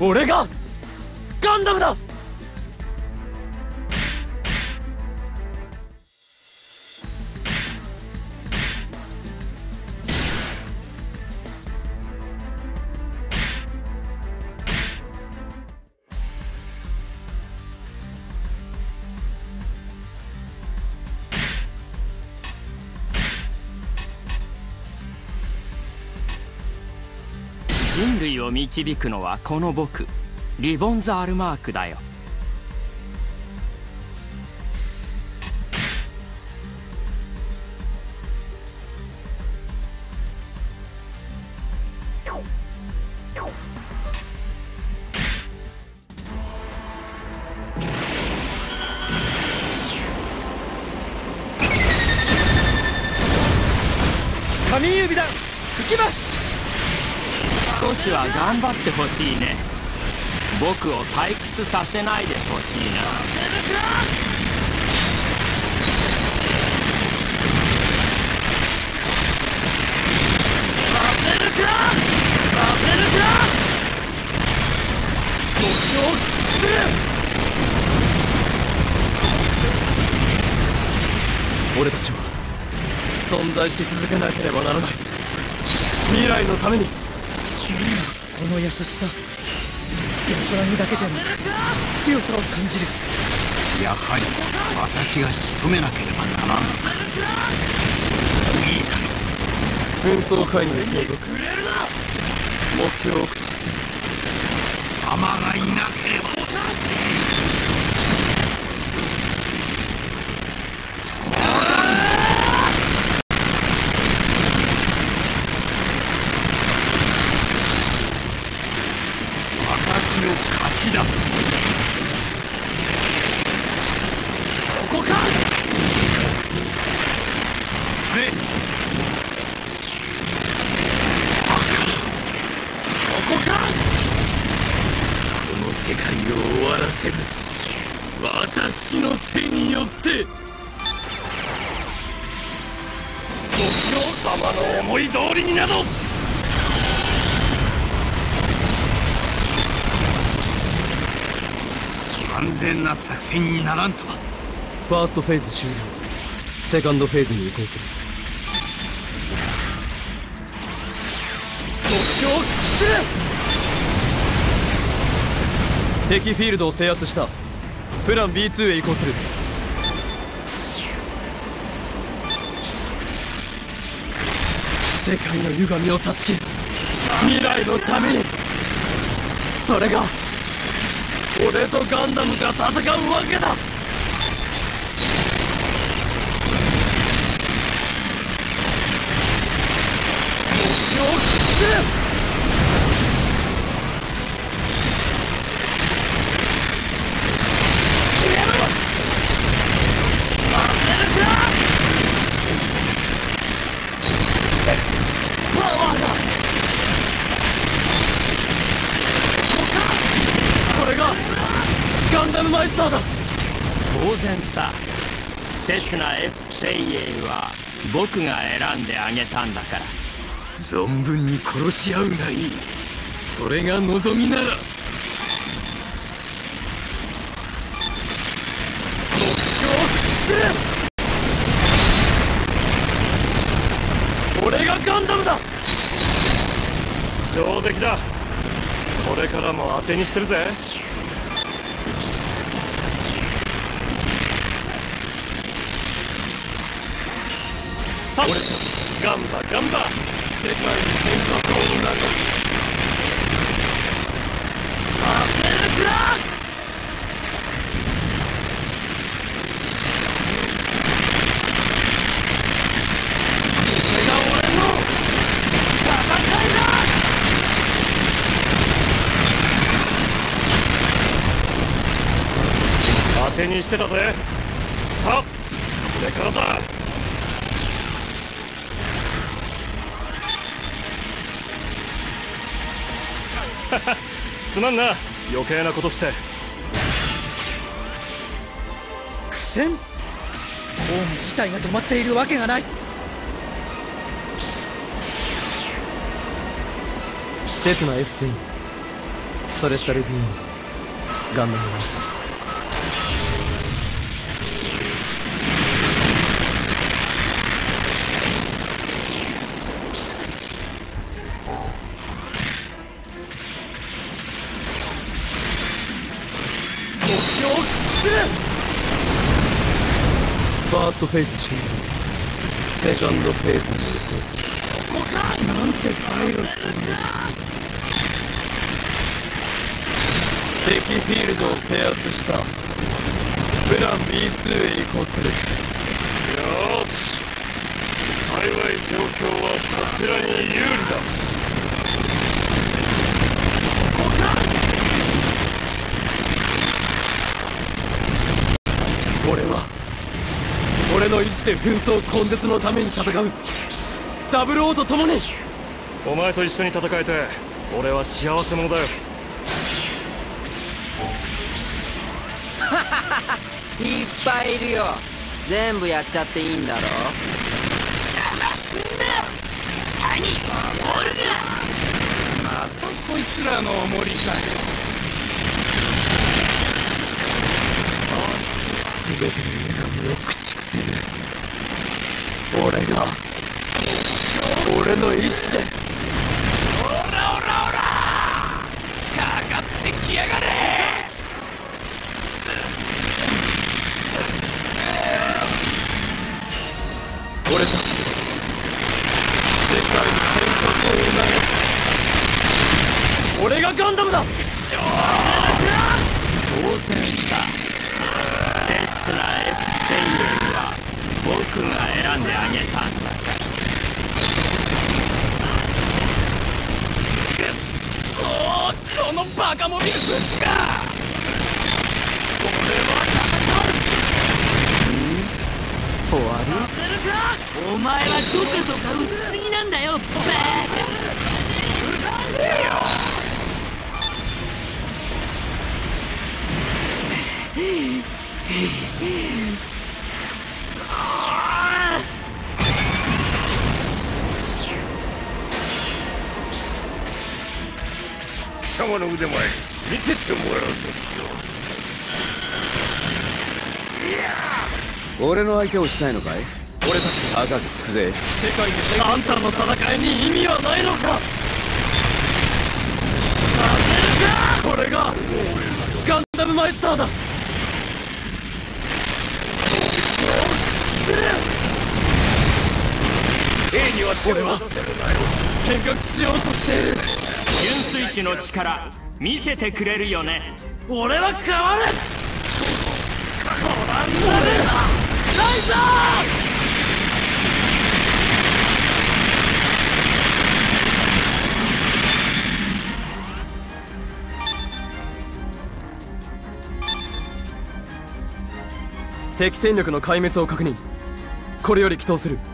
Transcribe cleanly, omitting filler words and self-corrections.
俺がガンダムだ。 人類を導くのはこの僕、リボンズ・アルマークだよ。 神指弾行きます。 少しは頑張ってほしいね。僕を退屈させないでほしいな。 させるかさせるか。目標を駆逐する。俺たちは存在し続けなければならない。未来のために。この優しさ、安らぎだけじゃなく強さを感じる。 やはり私が仕留めなければならんのか。いいだろう。 紛争会議で継続。目標を駆逐する。 貴様がいなければ。私の勝ちだ。 ここか。 それ。 そこか。この世界を終わらせる。私の手によって。目標様の思い通りになど。 完全な作戦にならんとは。 ファーストフェーズ終了。セカンドフェーズに移行する。目標を駆逐する。敵フィールドを制圧した。プラン B2 へ移行する。世界の歪みを断ち切る。未来のために。それが俺とガンダムが戦うわけだ。目標を駆逐する。決めろ。させるか。パワーだ。これがガンダムマイスターだ。 当然さ。刹那 F 精鋭は僕が選んであげたんだから。 存分に殺し合うがいい。それが望みなら。目標を駆逐する。俺がガンダムだ。上出来だ。これからも当てにしてるぜ。さあ俺たちガンバガンバ世界に天下をなる。させるか。これが俺の戦いだ。当てにしてたぜ。さあこれからだ。すまんな、余計なことして。苦戦。ホーム自体が止まっているわけがない。刹那 F 戦それスタルビーンガンダムは目標を駆逐する。ファーストフェーズ終了。セカンドフェーズに移行する。ここか。なんてパイロットに。敵フィールドを制圧した。プラン B2 へ移行する。よーし、幸い状況はこちらに有利だ。ここか。俺の意志で紛争根絶のために戦う。ダブルオーと共に。 お前と一緒に戦えて俺は幸せ者だよ。 いっぱいいるよ。全部やっちゃっていいんだろ。 またこいつらのおもりかよ。 全ての女神を駆逐する。俺の意志で。 オラかかってきやがれ。 俺たち世界に変革を促す。俺がガンダムだ。 当然さ。刹那 F1000 は僕が選んであげたんだから。 このバカモビルスーツが。 終わり？ お前はどこどか打ちすぎなんだよ、バ貴様の腕前見せてもらうとしよう。 俺の相手をしたいのかい？ 俺たち赤くつくぜ。 世界にあんたの戦いに意味はないのか。させるか。これがガンダムマイスターだ。 A には手を俺は出させるなよ。 変革しようとしている。 純粋種の力見せてくれるよね。 俺は変わる。ご覧なれライザー。敵戦力の壊滅を確認。これより起動する。